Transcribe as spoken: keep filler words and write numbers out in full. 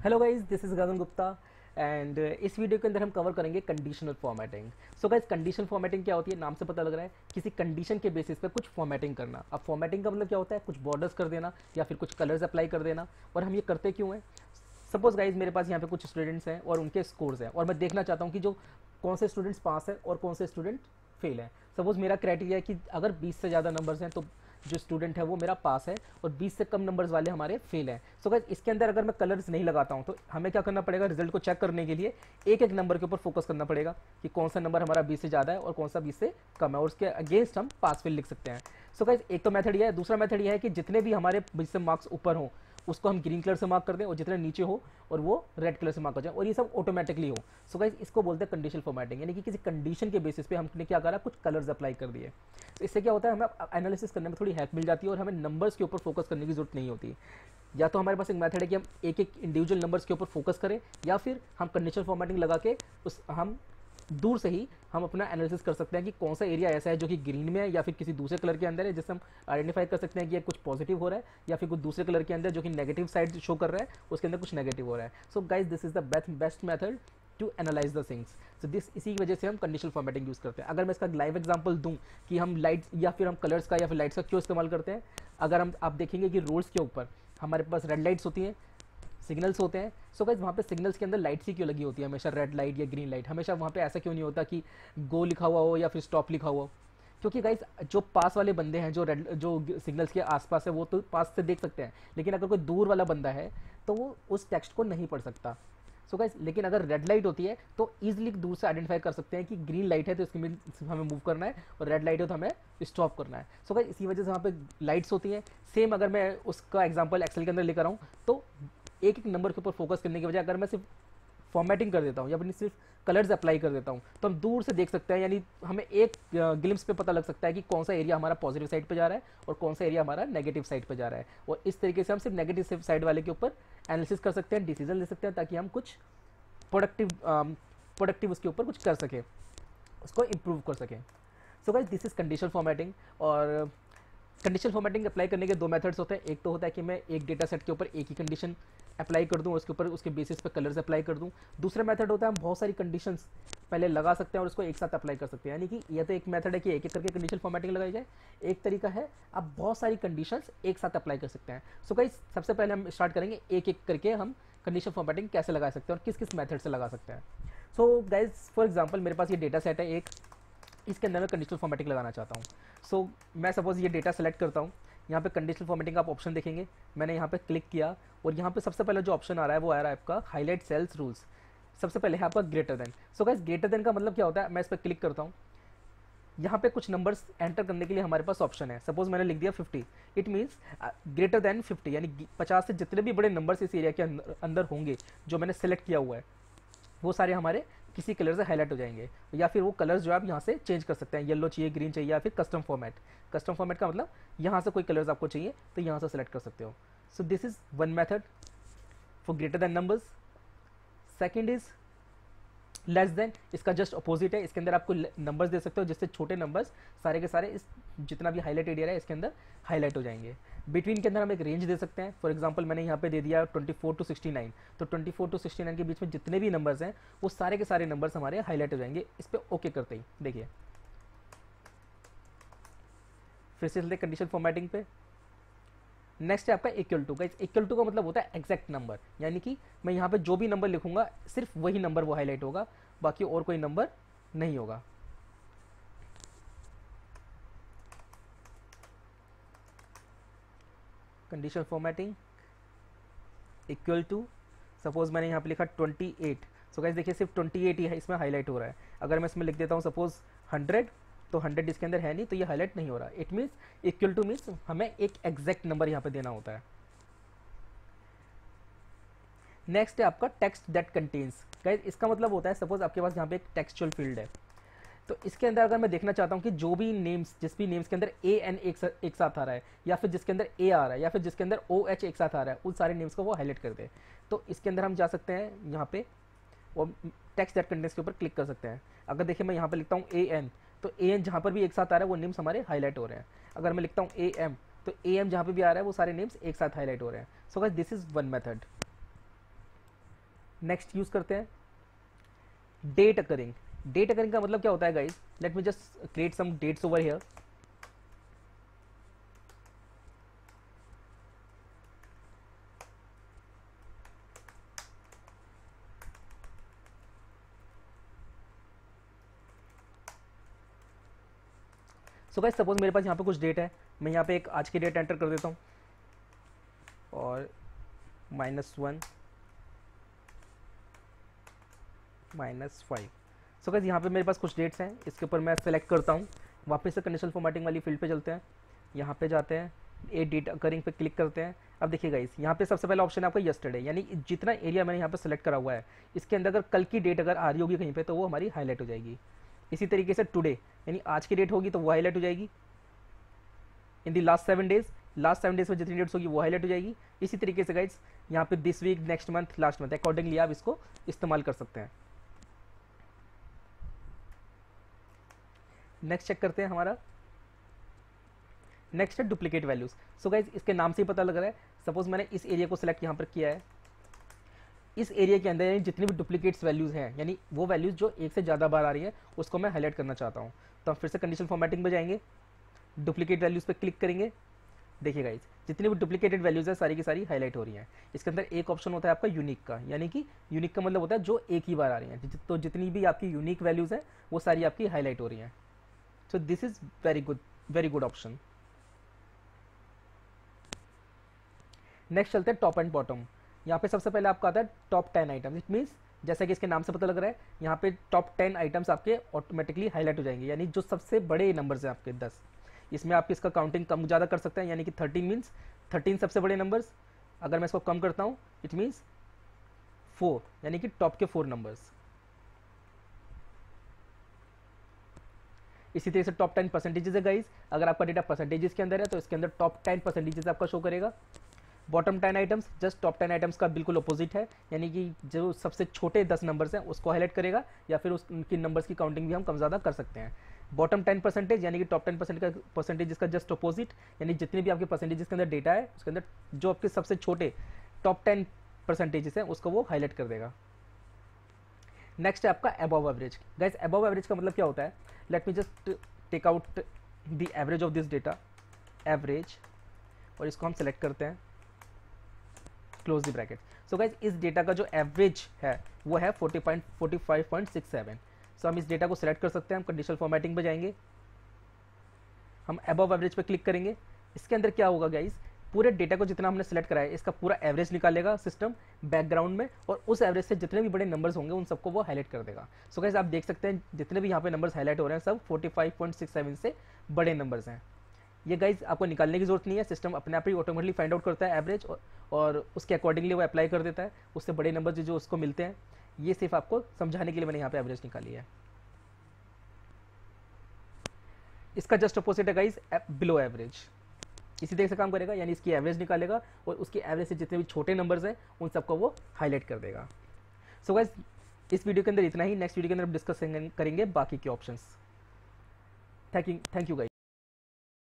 Hello guys, this is Gagan Gupta and इस video के अंदर हम कवर करेंगे conditional formatting. So guys, conditional formatting क्या होती है? नाम से पता लग रहा है किसी कंडीशन के बेसिस पे कुछ फॉर्मेटिंग करना। अब फॉर्मेटिंग का मतलब क्या होता है? कुछ बॉर्डर्स कर देना या फिर कुछ कलर्स अप्लाई कर देना। और हम ये करते क्यों हैं? सपोज गाइज, मेरे पास यहाँ पे कुछ स्टूडेंट्स हैं और उनके स्कोर्स हैं और मैं देखना चाहता हूँ कि जो कौन से स्टूडेंट्स पास है और कौन से स्टूडेंट फेल है। सपोज मेरा क्राइटेरिया है कि अगर बीस से ज़्यादा नंबर्स हैं तो जो स्टूडेंट है वो मेरा पास है और बीस से कम नंबर्स वाले हमारे फेल हैं। सो गाइस, इसके अंदर अगर मैं कलर्स नहीं लगाता हूं तो हमें क्या करना पड़ेगा? रिजल्ट को चेक करने के लिए एक एक नंबर के ऊपर फोकस करना पड़ेगा कि कौन सा नंबर हमारा बीस से ज़्यादा है और कौन सा बीस से कम है, और उसके अगेंस्ट हम पास फेल लिख सकते हैं। सो गाइस, एक तो मेथड ये है। दूसरा मेथड ये है कि जितने भी हमारे बीस से मार्क्स ऊपर हों उसको हम ग्रीन कलर से मार्क कर दें और जितने नीचे हो और वो रेड कलर से मार्क हो जाए और ये सब ऑटोमेटिकली हो। सो गाइस, इसको बोलते हैं कंडीशनल फॉर्मेटिंग, यानी कि किसी कंडीशन के बेसिस पे हमने क्या करा? कुछ कलर्स अप्लाई कर दिए। तो इससे क्या होता है? हमें एनालिसिस करने में थोड़ी हेल्प मिल जाती है और हमें नंबर्स के ऊपर फोकस करने की जरूरत नहीं होती। या तो हमारे पास एक मेथड है कि हम एक एक इंडिविजुअल नंबर्स के ऊपर फोकस करें, या फिर हम कंडीशनल फॉर्मेटिंग लगा के उस हम दूर से ही हम अपना एनालिसिस कर सकते हैं कि कौन सा एरिया ऐसा है जो कि ग्रीन में है या फिर किसी दूसरे कलर के अंदर है, जिससे हम आइडेंटिफाई कर सकते हैं कि ये कुछ पॉजिटिव हो रहा है, या फिर कुछ दूसरे कलर के अंदर जो कि नेगेटिव साइड शो कर रहा है उसके अंदर कुछ नेगेटिव हो रहा है। So guys, this is the best best method to analyse the things. So this इसी की वजह से हम कंडीशनल फॉर्मेटिंग यूज करते हैं। अगर मैं इसका लाइव एग्जांपल दूं कि हम लाइट्स या फिर हम कलर्स का या फिर लाइट्स का क्यों इस्तेमाल करते हैं, अगर हम आप देखेंगे कि रोड्स के ऊपर हमारे पास रेड लाइट्स होती हैं, सिग्नल्स होते हैं। सो गाइस, वहाँ पे सिग्नल्स के अंदर लाइट्स ही क्यों लगी होती है? हमेशा रेड लाइट या ग्रीन लाइट, हमेशा वहाँ पे ऐसा क्यों नहीं होता कि गो लिखा हुआ हो या फिर स्टॉप लिखा हुआ हो? क्योंकि गाइस, जो पास वाले बंदे हैं जो रेड जो सिग्नल्स के आसपास है वो तो पास से देख सकते हैं, लेकिन अगर कोई दूर वाला बंदा है तो वो उस टेक्स्ट को नहीं पढ़ सकता। सो गाइस, लेकिन अगर रेड लाइट होती है तो ईजिली दूर से आइडेंटिफाई कर सकते हैं कि ग्रीन लाइट है तो इसके में हमें मूव करना है और रेड लाइट है तो हमें स्टॉप करना है। सो गाइस, इसी वजह से वहाँ पे लाइट्स होती हैं। सेम अगर मैं उसका एग्जांपल एक्सेल के अंदर लेकर आऊँ तो एक एक नंबर के ऊपर फोकस करने की बजाय अगर मैं सिर्फ फॉर्मेटिंग कर देता हूँ या फिर सिर्फ कलर्स अप्लाई कर देता हूँ तो हम दूर से देख सकते हैं, यानी हमें एक ग्लिम्स पे पता लग सकता है कि कौन सा एरिया हमारा पॉजिटिव साइड पे जा रहा है और कौन सा एरिया हमारा नेगेटिव साइड पे जा रहा है। और इस तरीके से हम सिर्फ नेगेटिव साइड वाले के ऊपर एनालिसिस कर सकते हैं, डिसीजन ले सकते हैं, ताकि हम कुछ प्रोडक्टिव प्रोडक्टिव उसके ऊपर कुछ कर सकें, उसको इम्प्रूव कर सकें। So guys, this is conditional formatting. और कंडीशनल फॉर्मेटिंग अप्लाई करने के दो मेथड्स होते हैं। एक तो होता है कि मैं एक डेटा सेट के ऊपर एक ही कंडीशन अप्लाई कर दूं और उसके ऊपर उसके बेसिस पे कलर्स अप्लाई कर दूं। दूसरा मेथड होता है हम बहुत सारी कंडीशंस पहले लगा सकते हैं और उसको एक साथ अप्लाई कर सकते हैं। यानी कि यह तो एक मेथड है कि एक एक करके कंडीशनल फॉर्मेटिंग लगाई जाए। एक तरीका है आप बहुत सारी कंडीशंस एक साथ अप्लाई कर सकते हैं। सो गाइस, सबसे पहले हम स्टार्ट करेंगे एक एक करके हम कंडीशनल फॉर्मेटिंग कैसे लगा सकते हैं और किस किस मेथड से लगा सकते हैं। सो गाइस, फॉर एग्जाम्पल मेरे पास ये डेटा सेट है एक, इसके अंदर मैं कंडीशनल फॉर्मेटिंग लगाना चाहता हूँ। सो so, मैं सपोज ये डेटा सेलेक्ट करता हूँ। यहाँ पे कंडीशनल फॉर्मेटिंग का आप ऑप्शन देखेंगे, मैंने यहाँ पे क्लिक किया और यहाँ पे सबसे पहले जो ऑप्शन आ रहा है वो आ रहा है आपका हाईलाइट सेल्स रूल्स। सबसे पहले है आपका greater than. So guys, greater than का मतलब क्या होता है? मैं इस पर क्लिक करता हूँ, यहाँ पे कुछ नंबर्स एंटर करने के लिए हमारे पास ऑप्शन है। सपोज मैंने लिख दिया fifty, it means greater than fifty, यानी पचास से जितने भी बड़े नंबर्स इस एरिया के अंदर होंगे जो मैंने सेलेक्ट किया हुआ है वो सारे हमारे किसी कलर से हाईलाइट हो जाएंगे। या फिर वो कलर्स जो आप यहाँ से चेंज कर सकते हैं, येलो चाहिए, ग्रीन चाहिए, या फिर कस्टम फॉर्मेट। कस्टम फॉर्मेट का मतलब यहाँ से कोई कलर्स आपको चाहिए तो यहाँ से सेलेक्ट कर सकते हो। So this is one method for greater than numbers. Second is less than, इसका जस्ट अपोजिट है। इसके अंदर आपको नंबर्स दे सकते हो जिससे छोटे नंबर्स सारे के सारे इस जितना भी हाईलाइट एरिया है इसके अंदर हाईलाइट हो जाएंगे। बिटवीन के अंदर हम एक रेंज दे सकते हैं। फॉर एग्जांपल मैंने यहाँ पे दे दिया twenty four to sixty nine, तो twenty four to sixty nine के बीच में जितने भी नंबर्स हैं वो सारे के सारे नंबर्स हमारे हाईलाइट हो जाएंगे। इस पर ओके करते ही देखिए, फिर से चलते कंडीशन फॉर्मेटिंग पे। नेक्स्ट है आपका equal to. Guys, equal to का मतलब होता है एग्जैक्ट नंबर, यानी कि मैं यहाँ पे जो भी नंबर लिखूंगा सिर्फ वही नंबर वो हाईलाइट होगा, बाकी और कोई नंबर नहीं होगा। Condition formatting equal to, suppose मैंने यहाँ पे लिखा ट्वेंटी एट। सो गाइस देखिए, सिर्फ ट्वेंटी एट ही है इसमें हाईलाइट हो रहा है। अगर मैं इसमें लिख देता हूँ सपोज हंड्रेड, तो हंड्रेड इसके अंदर है नहीं तो ये हाईलाइट नहीं हो रहा। It means equal to means हमें एक एग्जैक्ट नंबर यहाँ पे देना होता है। नेक्स्ट है आपका टेक्स्ट दैट कंटेन्स। गाइस, इसका मतलब होता है सपोज आपके पास यहाँ पे एक टेक्सचुअल फील्ड है, तो इसके अंदर अगर मैं देखना चाहता हूँ कि जो भी नेम्स जिस भी नेम्स के अंदर ए एन एक, सा, एक साथ आ रहा है, या फिर जिसके अंदर ए आ रहा है, या फिर जिसके अंदर ओ एच एक साथ आ रहा है, उन सारे नेम्स को वो हाईलाइट कर दे। तो इसके अंदर हम जा सकते हैं यहाँ पे और टेक्स्ट दैट कंटेन्स के ऊपर क्लिक कर सकते हैं। अगर देखिए मैं यहाँ पे लिखता हूँ ए एन, तो ए एन जहाँ पर भी एक साथ आ रहा है वो नेम्स हमारे हाईलाइट हो रहे हैं। अगर मैं लिखता हूँ ए एम, तो ए एम जहाँ पे भी आ रहा है वो सारे नेम्स एक साथ हाईलाइट हो रहे हैं। So guys, this is one method. Next use करते हैं डेट अकरिंग। डेट अकरिंग का मतलब क्या होता है guys, let me just create some dates over here. So guys suppose मेरे पास यहाँ पे कुछ डेट है, मैं यहाँ पे एक आज की डेट एंटर कर देता हूँ और minus one minus five. So guys यहाँ पे मेरे पास कुछ डेट्स हैं, इसके ऊपर मैं सेलेक्ट करता हूँ, वापस से कंडीशनल फॉर्मेटिंग वाली फील्ड पे चलते हैं, यहाँ पे जाते हैं, ए डेट अकरिंग पे क्लिक करते हैं। अब देखिए गाइज यहाँ पे सबसे पहला ऑप्शन है आपका यस्टरडे, यानी जितना एरिया मैंने यहाँ पे सेलेक्ट करा हुआ है इसके अंदर अगर कल की डेट अगर आ रही होगी कहीं पे तो वो हमारी हाईलाइट हो जाएगी। इसी तरीके से टुडे यानी आज की डेट होगी तो वो हाईलाइट हो जाएगी। In the last seven days, last seven days में जितनी डेट्स होगी वो हाईलाइट हो जाएगी। इसी तरीके से गाइज यहाँ पे this week, next month, last month, accordingly आप इसको इस्तेमाल कर सकते हैं। नेक्स्ट चेक करते हैं हमारा, नेक्स्ट है डुप्लीकेट वैल्यूज। सो गाइज इसके नाम से ही पता लग रहा है, सपोज मैंने इस एरिया को सिलेक्ट यहाँ पर किया है, इस एरिया के अंदर जितनी भी डुप्लीकेट्स वैल्यूज हैं यानी वो वैल्यूज जो एक से ज़्यादा बार आ रही है उसको मैं हाईलाइट करना चाहता हूँ, तो हम फिर से कंडीशन फॉर्मेटिंग में जाएंगे, डुप्लीकेट वैल्यूज पे क्लिक करेंगे। देखिए गाइज जितनी भी डुप्लीकेटेड वैल्यूज है सारी की सारी हाईलाइट हो रही हैं। इसके अंदर एक ऑप्शन होता है आपका यूनिक का, यानी कि यूनिक का मतलब होता है जो एक ही बार आ रही हैं, तो जितनी भी आपकी यूनिक वैल्यूज हैं वो सारी आपकी हाईलाइट हो रही हैं। So this is very good, very good option. Next चलते हैं टॉप एंड बॉटम। यहाँ पे सबसे पहले आपका आता है top ten item. It means जैसा कि इसके नाम से पता लग रहा है यहाँ पे टॉप टेन आइटम्स आपके ऑटोमेटिकली हाईलाइट हो जाएंगे, यानी जो सबसे बड़े नंबर्स हैं आपके दस। इसमें आप इसका काउंटिंग कम ज़्यादा कर सकते हैं, यानी कि थर्टीन मीन्स थर्टीन सबसे बड़े नंबर्स। अगर मैं इसको कम करता हूँ इट मीन्स फोर, यानी कि टॉप के फोर नंबर्स। इसी तरह से टॉप टेन परसेंटेजेस है गाइज, अगर आपका डेटा परसेंटेजेस के अंदर है तो इसके अंदर टॉप टेन परसेंटेजेस आपका शो करेगा। Bottom ten items just top ten items का बिल्कुल अपोजिट है, यानी कि जो सबसे छोटे दस नंबर्स हैं उसको हाईलाइट करेगा, या फिर उस उनकी नंबर्स की काउंटिंग भी हम कम ज़्यादा कर सकते हैं। बॉटम टेन परसेंटेज यानी कि टॉप टेन परसेंट का परसेंटेज का जस्ट अपोजिट, यानी जितने भी आपके परसेंटेजेस के अंदर डेटा है उसके अंदर जो आपके सबसे छोटे टॉप टेन परसेंटेजेस हैं उसको वो हाईलाइट कर देगा। नेक्स्ट है आपका above average. Guys above average का मतलब क्या होता है, let me just take out the average of this data, average, और इसको हम सेलेक्ट करते हैं, close the bracket. So guys इस डेटा का जो एवरेज है वो है forty point forty five point six seven. So हम इस डेटा को सिलेक्ट कर सकते हैं, हम कंडीशनल फॉर्मेटिंग पे जाएंगे, हम अबव एवरेज पे क्लिक करेंगे। इसके अंदर क्या होगा गाइज, पूरे डेटा को जितना हमने सेलेक्ट कराया है इसका पूरा एवरेज निकालेगा सिस्टम बैकग्राउंड में, और उस एवरेज से जितने भी बड़े नंबर्स होंगे उन सबको वो हाईलाइट कर देगा। सो गाइज आप देख सकते हैं जितने भी यहाँ पे नंबर्स हाईलाइट हो रहे हैं सब forty five point six seven से बड़े नंबर्स हैं। ये गाइज आपको निकालने की जरूरत नहीं है, सिस्टम अपने आप ही ऑटोमेटिकली फाइंड आउट करता है एवरेज, और, और उसके अकॉर्डिंगली वो अप्लाई कर देता है, उससे बड़े नंबर जो जो उसको मिलते हैं। ये सिर्फ आपको समझाने के लिए मैंने यहाँ पे एवरेज निकाली है। इसका जस्ट अपोजिट है गाइज बिलो एवरेज, इसी तरह से काम करेगा, यानी इसकी एवरेज निकालेगा और उसकी एवरेज से जितने भी छोटे नंबर्स हैं उन सबको वो हाईलाइट कर देगा। सो गाइज इस वीडियो के अंदर इतना ही, नेक्स्ट वीडियो के अंदर हम डिस्कस करेंगे बाकी के options. Thank you thank you guys.